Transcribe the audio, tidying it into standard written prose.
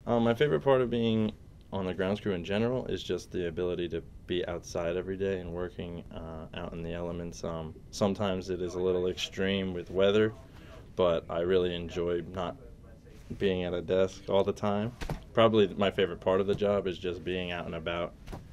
My favorite part of being on the grounds crew in general is just the ability to be outside every day and working out in the elements. Sometimes it is a little extreme with weather, but I really enjoy not being at a desk all the time. Probably my favorite part of the job is just being out and about